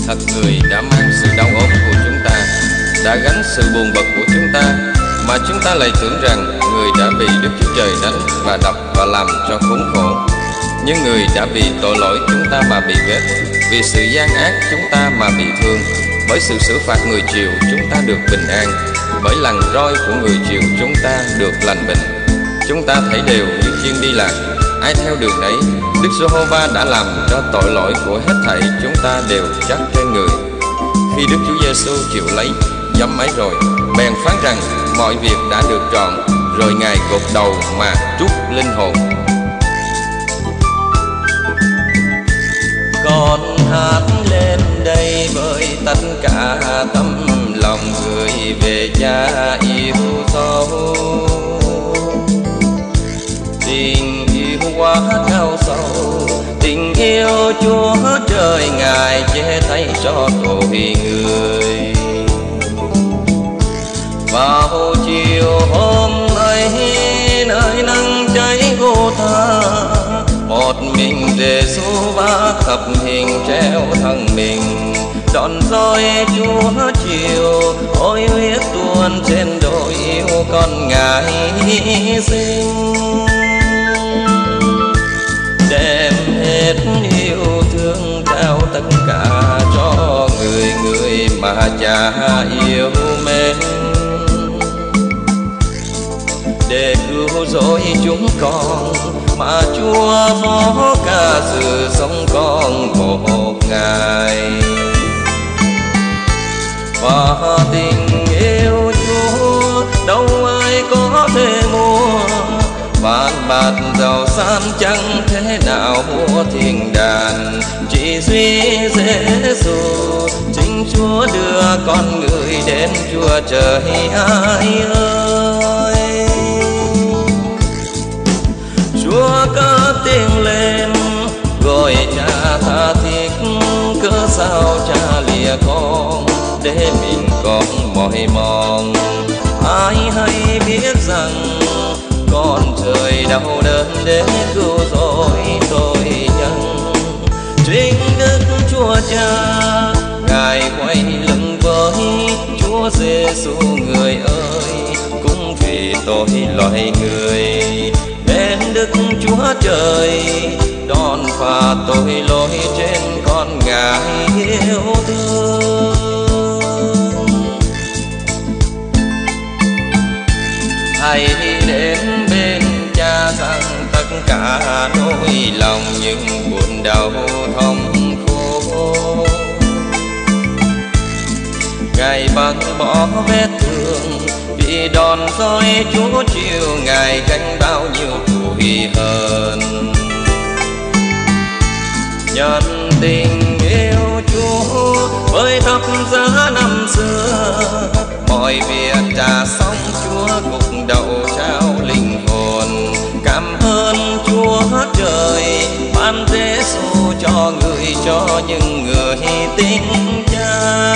thật người đã mang sự đau ốm của chúng ta, đã gánh sự buồn bực của chúng ta, mà chúng ta lại tưởng rằng người đã bị Đức Chúa Trời đánh và đập và làm cho khốn khổ. Nhưng người đã vì tội lỗi chúng ta mà bị ghét, vì sự gian ác chúng ta mà bị thương. Bởi sự xử phạt người chịu chúng ta được bình an, bởi lằn roi của người chịu chúng ta được lành bệnh. Chúng ta thấy đều như chiên đi lạc, ai theo đường ấy. Đức Giê-hô-va đã làm cho tội lỗi của hết thảy chúng ta đều chắc trên người. Khi Đức Chúa Giêsu chịu lấy giấm ấy rồi, bèn phán rằng mọi việc đã được trọn, rồi Ngài gục đầu mà trút linh hồn. Con hát lên đây với tất cả tâm lòng, gửi về Cha yêu dấu. Tình yêu quá cao sâu, tình yêu Chúa Trời Ngài che thay cho tội người. Vào chiều hôm ấy nơi nắng cháy gô tha, một mình Giê-xu vác khập hình treo thân mình. Đòn roi Chúa chiều, ôi huyết tuôn trên đôi yêu con Ngài hy sinh. Đem hết yêu thương trao tất cả cho người, người mà Cha yêu mến, để cứu rỗi chúng con mà Chúa phó cả sự sống con một ngày. Và tình yêu Chúa đâu ai có thể mua, vạn bạc giàu sang chẳng thế nào mua thiên đàng. Chỉ duy Giê-xu chính Chúa đưa con người đến Chúa Trời ai ơi. Chúa cất tiếng lên gọi Cha tha thiết, cớ sao Cha lìa con để mình con mỏi mòn. Ai hay biết rằng con trời đau đớn để cứu rỗi tội nhân. Chính Đức Chúa Cha Ngài quay lưng với Chúa Giêsu người ơi, cũng vì tội loài người nên Đức Chúa Trời đón phạt tội lỗi trên con Ngài yêu thương. Hãy đến bên Cha rằng tất cả nỗi lòng những buồn đau thống khổ. Ngài băng bỏ vết thương, vì đòn roi Chúa chịu Ngài gánh bao nhiêu tủi hờn. Nhân tình yêu Chúa với thập giá năm xưa, mọi việc trả xong Chúa gục đầu trao linh hồn. Cảm ơn Chúa Trời ban Giê-xu cho người, cho những người tin Cha.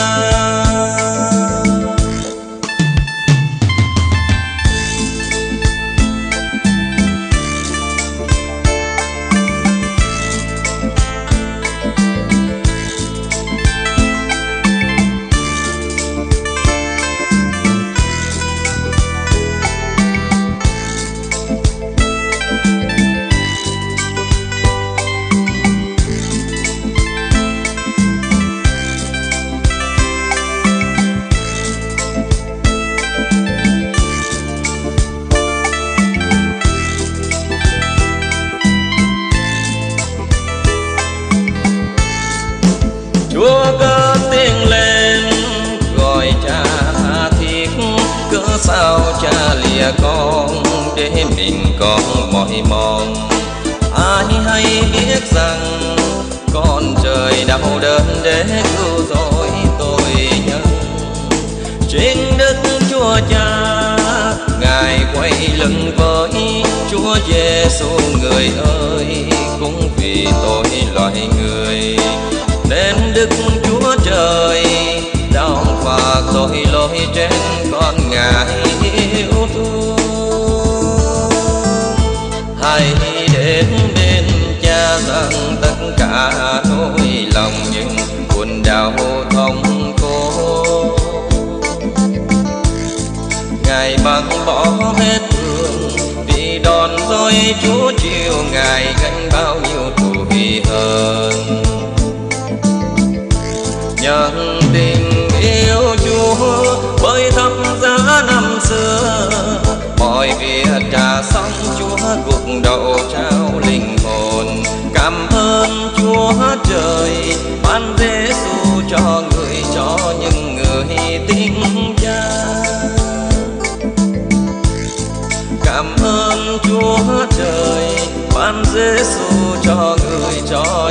Chúa cất tiếng lên gọi Cha tha thiết, cớ sao Cha lìa con để mình con mỏi mòn. Ai hay biết rằng con trời đau đớn để cứu rỗi tội nhân. Chính Đức Chúa Cha Ngài quay lưng với Chúa Giêsu người ơi, cũng vì tội loài người nên Đức Chúa Trời đau phạt tội lỗi trên con Ngài yêu thương. Hãy đến bên Cha rằng tất cả nỗi lòng những buồn đau Chúa chiều Ngài gánh bao nhiêu thù hỉ hờn. Nhận tình yêu Chúa với thập giá năm xưa, mọi việc trả xong Chúa gục đầu trao linh hồn. Cảm ơn Chúa trời ban Giêsu cho người, cho những người tin Cha. Cảm ơn Chúa trời ban Giêsu cho người, cho